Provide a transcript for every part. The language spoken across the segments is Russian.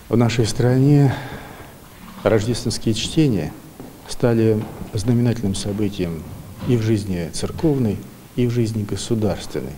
В нашей стране рождественские чтения стали знаменательным событием и в жизни церковной, и в жизни государственной.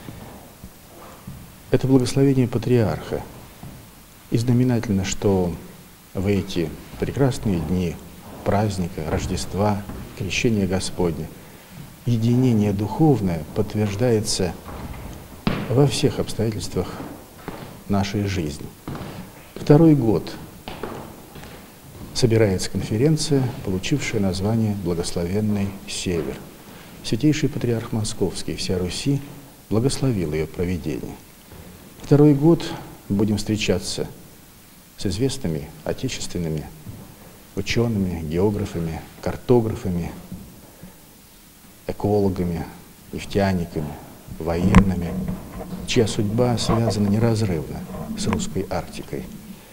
Это благословение патриарха. И знаменательно, что в эти прекрасные дни праздника, Рождества, Крещения Господня, единение духовное подтверждается во всех обстоятельствах нашей жизни. Второй год собирается конференция, получившая название «Благословенный Север». Святейший Патриарх Московский, вся Руси, благословил ее проведение. Второй год будем встречаться с известными отечественными учеными, географами, картографами, экологами, нефтяниками, военными, чья судьба связана неразрывно с русской Арктикой.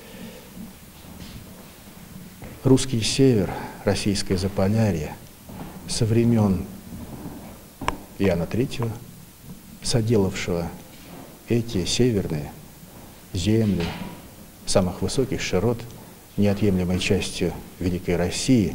Русский север, российское Заполярье со времен Иоанна III, соделавшего эти северные земли самых высоких широт, неотъемлемой частью Великой России,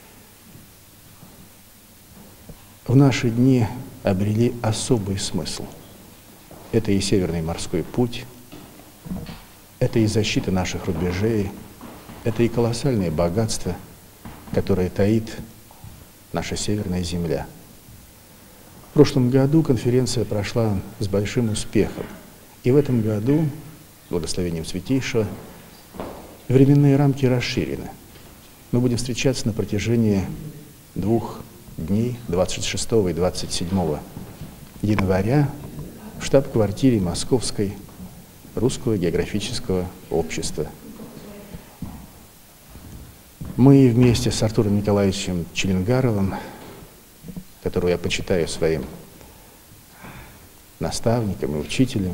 в наши дни обрели особый смысл. Это и Северный морской путь, это и защита наших рубежей, это и колоссальное богатство, которое таит наша Северная земля. В прошлом году конференция прошла с большим успехом. И в этом году, благословением Святейшего, временные рамки расширены. Мы будем встречаться на протяжении 2 дней, 26 и 27 января, в штаб-квартире Московской Русского географического общества. Мы вместе с Артуром Николаевичем Челенгаровым, которого я почитаю своим наставником и учителем,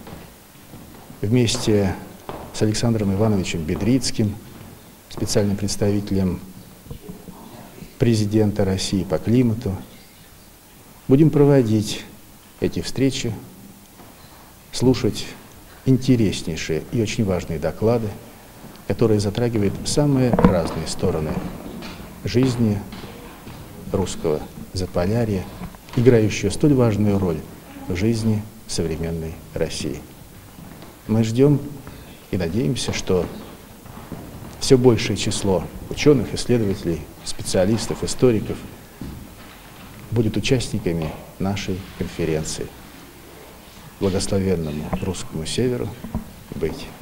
вместе с Александром Ивановичем Бедрицким, специальным представителем президента России по климату, будем проводить эти встречи, слушать интереснейшие и очень важные доклады, которые затрагивают самые разные стороны жизни русского Заполярья, играющего столь важную роль в жизни современной России. Мы ждем и надеемся, что все большее число ученых, исследователей, специалистов, историков будет участниками нашей конференции. Благословенному русскому северу быть.